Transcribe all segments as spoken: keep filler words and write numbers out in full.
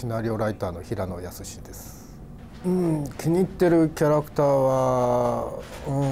シナリオライターの平野康です。うん、気に入ってるキャラクターは、うん、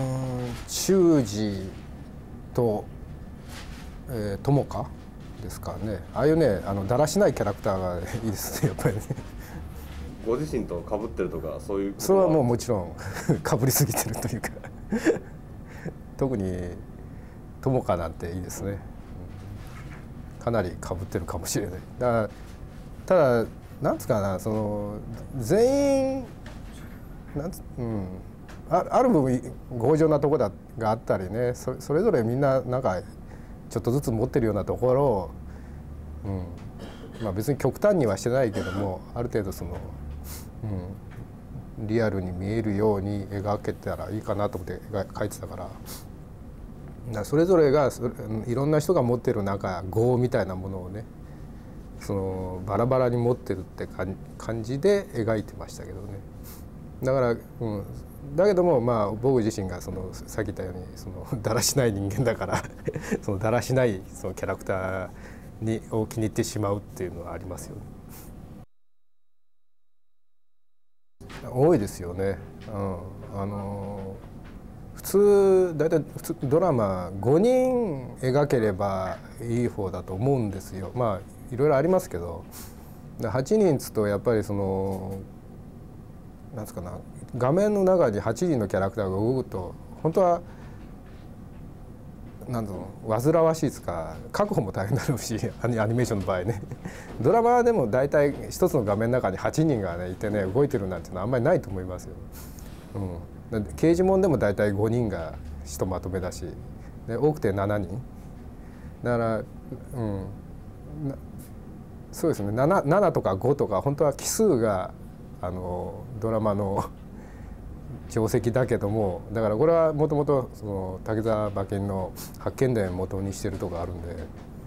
忠治と、えー、友果ですかね。ああいうね、あのだらしないキャラクターがいいですね、やっぱりね。 ご自身と被ってるとかそういうことは？ それはもうもちろん被りすぎてるというか特に友果なんていいですね。かなり被ってるかもしれない。だからただなんつうかな、その全員なんつ、うん、あ, ある部分強情なところがあったりね、 そ, それぞれみんななんかちょっとずつ持ってるようなところを、うん、まあ別に極端にはしてないけども、ある程度その、うん、リアルに見えるように描けたらいいかなと思って描いてたから。それぞれがいろんな人が持ってるなんか業みたいなものをね、そのバラバラに持ってるって感じで描いてましたけどね。だから、うん、だけどもまあ僕自身がそのさっき言ったようにそのだらしない人間だからそのだらしないそのキャラクターにを気に入ってしまうっていうのはありますよね。多いですよね。うん、あの普通大体普通ドラマごにん描ければいい方だと思うんですよ。まあいろいろありますけど、はちにんつとやっぱりそのなんつうかな、画面の中にはちにんのキャラクターが動くと本当はなんだろう、煩わしいですか、確保も大変だろうし、アニメーションの場合ねドラマでも大体一つの画面の中にはちにんが、ね、いてね動いてるなんていうのはあんまりないと思いますよ。うん、刑事もんでも大体ごにんがひとまとめだし、で多くてしちにんだから、うん、そうですね、 7, ななとかごとか本当は奇数があのドラマの定石だけども、だからこれはもともと滝沢馬琴の「八犬伝」を元にしてるとこあるんで、うん、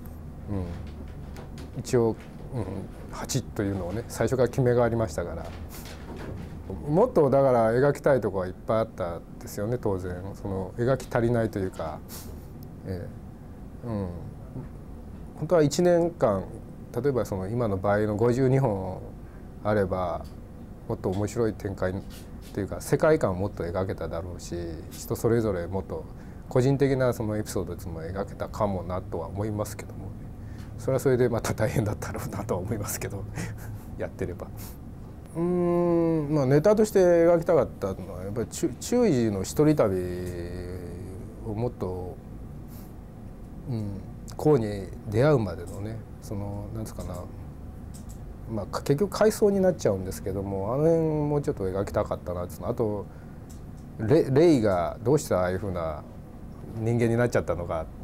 一応、うん、はちというのをね最初から決めがありましたから。もっとだから描きたいところはいっぱいあったんですよね、当然。その描き足りないというか、えーうん、本当はいちねんかん例えばその今の倍のごじゅうにほんあればもっと面白い展開っていうか世界観をもっと描けただろうし、人それぞれもっと個人的なそのエピソードっていうのも描けたかもなとは思いますけども、それはそれでまた大変だったろうなとは思いますけどやってれば。うーん、まあ、ネタとして描きたかったのはやっぱり忠治の一人旅をもっと、うん、こうに出会うまでのね、そのなんですかな、まあ、結局回想になっちゃうんですけども、あの辺もうちょっと描きたかったなっていうの。あとレレイがどうしてああいうふうな人間になっちゃったのか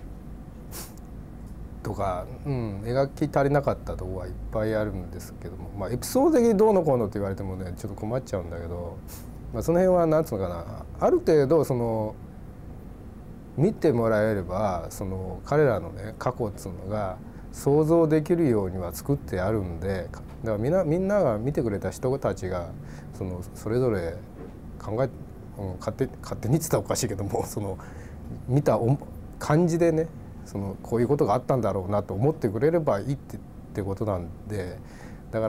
とか、うん、描き足りなかったところはいっぱいあるんですけども、まあ、エピソード的にどうのこうのって言われてもねちょっと困っちゃうんだけど、まあ、その辺は何つうのかな、ある程度その見てもらえればその彼らのね過去っつうのが想像できるようには作ってあるんで、だからみんなみんなが見てくれた人たちがそのそれぞれ考え、うん、勝手勝手に言ってたらおかしいけども、その見た感じでね、そのこういうことがあったんだろうなと思ってくれればいいって、ってことなんで、だから、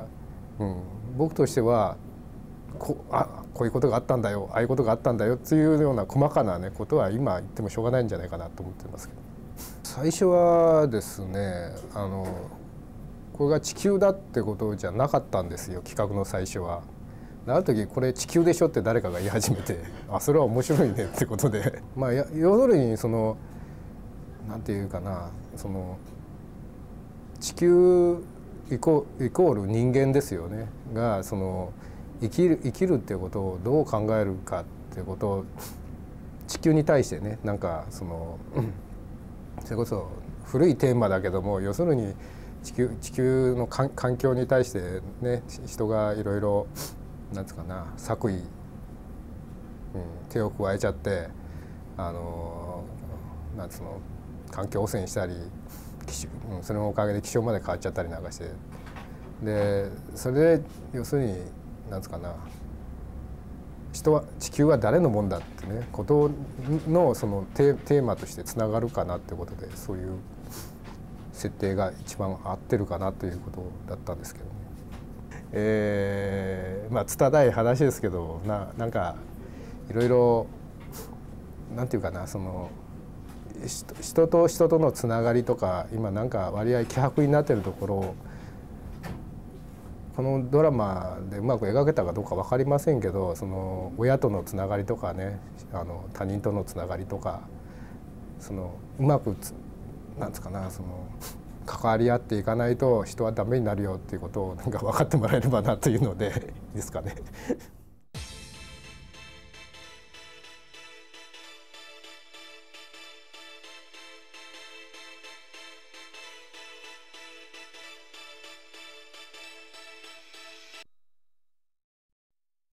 うん、僕としてはこあこういうことがあったんだよ、ああいうことがあったんだよっていうような細かな、ね、ことは今言ってもしょうがないんじゃないかなと思ってますけど、最初はですね、あのこれが地球だってことじゃなかったんですよ、企画の最初は。ある時これ地球でしょって誰かが言い始めてあそれは面白いねってことでまあ要するにそのなんていうかな、その地球イコイコール人間ですよねが、その生きる生きるっていうことをどう考えるかっていうことを地球に対してね、なんかそのそれこそ古いテーマだけども、要するに地球地球の環境に対してね人がいろいろなんつうかな作為、うん、手を加えちゃってあのなんつうの環境汚染したり、そのおかげで気象まで変わっちゃったりなんかして、でそれで要するになんつうかな、人は地球は誰のもんだってねことのそのテーマとしてつながるかなってことで、そういう設定が一番合ってるかなということだったんですけどね。 えー、まあ拙い話ですけど な, なんかいろいろなんていうかな、その人と人とのつながりとか今なんか割合希薄になってるところをこのドラマでうまく描けたかどうか分かりませんけど、その親とのつながりとかね、あの他人とのつながりとか、そのうまくつなんですかな、その関わり合っていかないと人はダメになるよっていうことをなんか分かってもらえればなというのでいいですかね。